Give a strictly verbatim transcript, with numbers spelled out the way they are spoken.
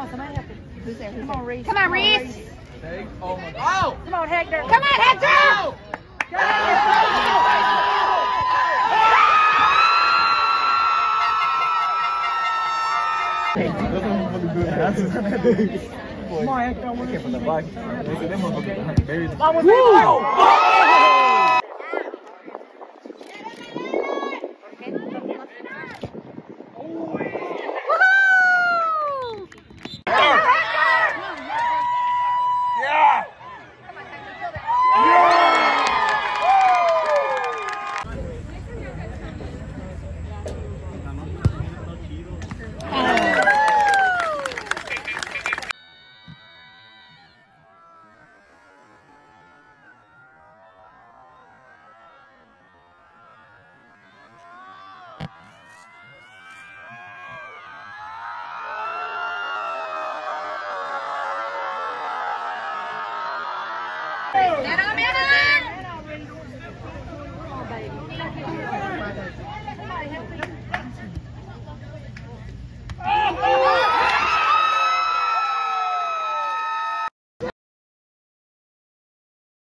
on, somebody have to. Who's there? Who's Come on, Reese. Come on, Reese. Oh my God. Come on, Hector. Come on, Hector. Go. Come on, Hector. I can't put the box. Mira, mira.